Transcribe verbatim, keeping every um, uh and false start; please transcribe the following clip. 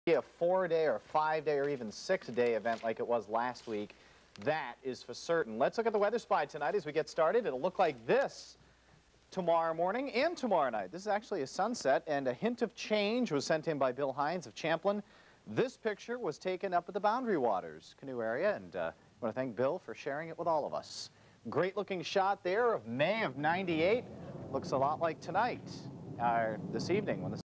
be a four-day or five-day or even six-day event like it was last week. That is for certain. Let's look at the weather spy tonight as we get started. It'll look like this tomorrow morning and tomorrow night. This is actually a sunset, and a hint of change was sent in by Bill Hines of Champlin. This picture was taken up at the Boundary Waters canoe area, and uh, I want to thank Bill for sharing it with all of us. Great-looking shot there of May of ninety-eight. Looks a lot like tonight, uh, this evening, when the